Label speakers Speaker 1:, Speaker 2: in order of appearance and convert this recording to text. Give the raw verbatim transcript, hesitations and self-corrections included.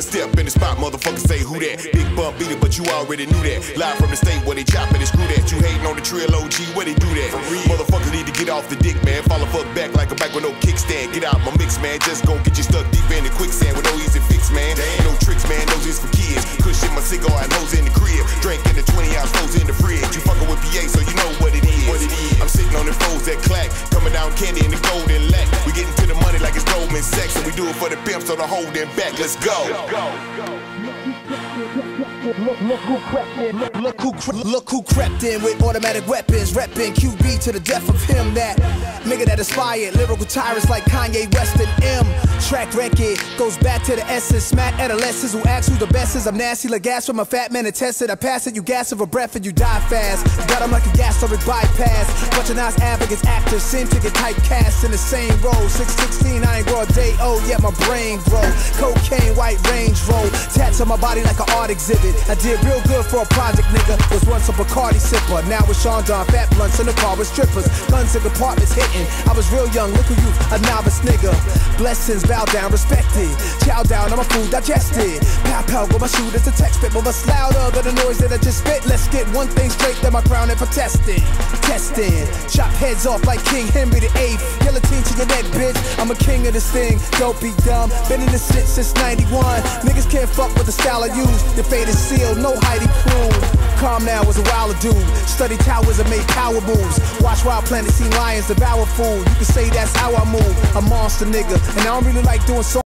Speaker 1: a step in the spot, motherfuckers say who that? Big bump beat it, but you already knew that. Live from the state where they chop and screw that. You hating on the trill O G, where they do that? Motherfuckers need to get off the dick, man. Fall a fuck back like a bike with no kickstand. Get out my mix, man. Just gon' get you stuck deep in the quicksand with no easy fix, man. Ain't no tricks, man. Those is for kids. Cushion my cigar and nose in the crib. Drink in the twenty ounce flows in the fridge. You fucking with P A, so you know what it is. What it is. I'm sitting on the foes that clack. Coming down candy in the golden lack. We getting to the money like it's Goldman Sachs. And we do it for the pimps, so don't hold them back. Let's go.
Speaker 2: Look, look who crept in, look, look who cre look who crept in with automatic weapons, reppin' Q B to the death of him. That nigga that inspired lyrical tyrants like Kanye West and M. Track record goes back to the essence. Smack adolescents who ask who the best is. I'm nasty like gas from a fat man and tested. I pass it, you gas of a breath and you die fast. Got him like a gastric bypass. Bunch of nice advocates, actors seem to get typecast in the same role. six sixteen, I ain't raw day, oh yeah, my brain grow. Cocaine, white range roll. Tats on my body like an art exhibit. I did real good for a project, nigga. Was once a Bacardi sipper. Now with Sean Don, fat blunts in the car with strippers. Guns and compartments hitting. I was real young, look at you, a novice nigga. Blessings, bow down, respected. Chow down, I'm a food digested. Pow pow, with my shooters a text spit. But what's louder than the noise that I just spit? Let's get one thing straight, then my crown in for testing. Testing. Chop heads off like King Henry the eighth. Guillotine to your neck, bitch. I'm a king of this thing. Don't be dumb. Been in this shit since ninety-one. Niggas can't fuck with the style I use. Your fate is sealed, no Heidi Klum. Calm now was a wilder dude. Study towers and make power moves. Watch wild planets see lions devour food. You can say that's how I move. A monster nigga, and I don't really like doing so.